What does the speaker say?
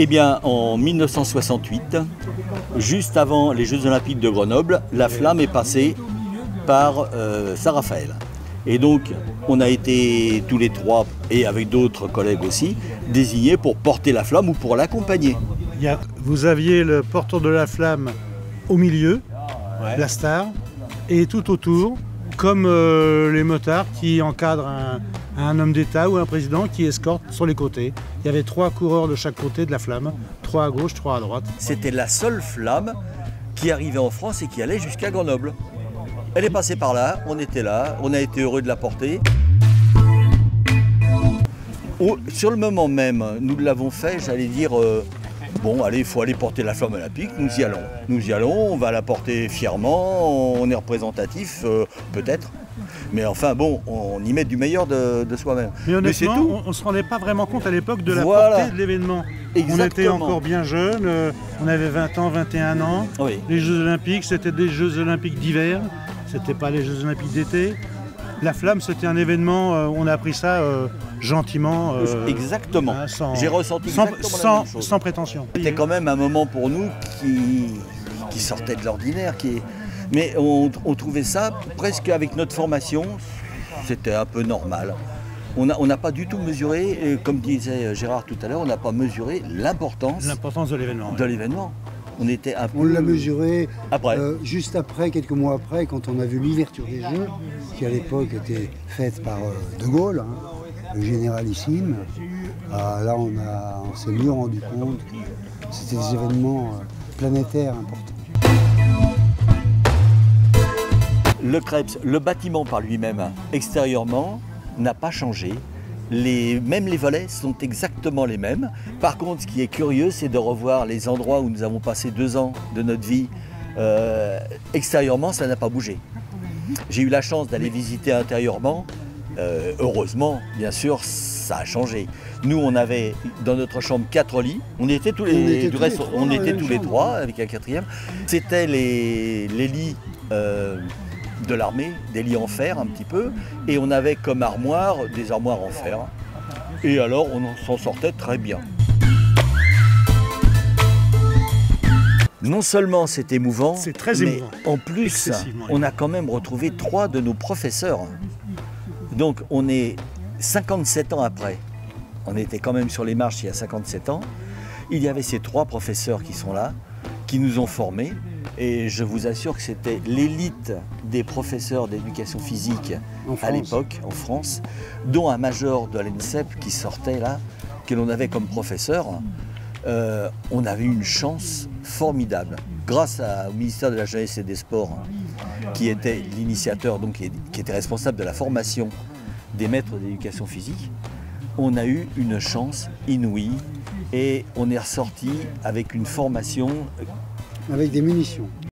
Eh bien, en 1968, juste avant les Jeux Olympiques de Grenoble, la flamme est passée par Saint-Raphaël. Et donc, on a été tous les trois, et avec d'autres collègues aussi, désignés pour porter la flamme ou pour l'accompagner. Vous aviez le porteur de la flamme au milieu, la star, et tout autour, comme les motards qui encadrent un homme d'État ou un président qui escorte sur les côtés. Il y avait 3 coureurs de chaque côté de la flamme, 3 à gauche, 3 à droite. C'était la seule flamme qui arrivait en France et qui allait jusqu'à Grenoble. Elle est passée par là, on était là, on a été heureux de la porter. Sur le moment même, nous l'avons fait, j'allais dire, bon allez, il faut aller porter la flamme olympique, nous y allons. Nous y allons, on va la porter fièrement, on est représentatif, peut-être. Mais enfin bon, on y met du meilleur de soi-même. Mais honnêtement, on ne se rendait pas vraiment compte à l'époque de la portée de l'événement. On était encore bien jeunes, on avait 20 ans, 21 ans. Oui. Les Jeux Olympiques, c'était des Jeux Olympiques d'hiver, c'était pas les Jeux Olympiques d'été. La flamme, c'était un événement, on a appris ça gentiment. Exactement. Hein, j'ai ressenti exactement la même chose. Sans prétention. C'était quand même un moment pour nous qui sortait de l'ordinaire. Mais on trouvait ça presque avec notre formation, c'était un peu normal. On n'a pas du tout mesuré, et comme disait Gérard tout à l'heure, on n'a pas mesuré l'importance de l'événement. De l'événement. On était un peu... On l'a mesuré après. Juste après, quelques mois après, quand on a vu l'ouverture des Jeux, qui à l'époque était faite par De Gaulle, hein, le généralissime. Là, on s'est mieux rendu compte que c'était des événements planétaires importants. Le Krebs, le bâtiment par lui-même, extérieurement, n'a pas changé. Même les volets sont exactement les mêmes. Par contre, ce qui est curieux, c'est de revoir les endroits où nous avons passé 2 ans de notre vie. Extérieurement, ça n'a pas bougé. J'ai eu la chance d'aller visiter intérieurement. Heureusement, bien sûr, ça a changé. Nous, on avait dans notre chambre 4 lits. On était tous les trois avec un 4e. C'était les lits de l'armée, des lits en fer un petit peu, et on avait comme armoire des armoires en fer. Et alors on s'en sortait très bien. Non seulement c'est émouvant, mais en plus on a quand même retrouvé 3 de nos professeurs. Donc on est 57 ans après. On était quand même sur les marches il y a 57 ans. Il y avait ces 3 professeurs qui sont là, qui nous ont formés. Et je vous assure que c'était l'élite des professeurs d'éducation physique à l'époque, en France, dont un major de l'ENSEP qui sortait là, que l'on avait comme professeur. On avait une chance formidable. Grâce au ministère de la Jeunesse et des Sports, qui était l'initiateur, donc qui était responsable de la formation des maîtres d'éducation physique, on a eu une chance inouïe et on est ressorti avec une formation... Avec des munitions.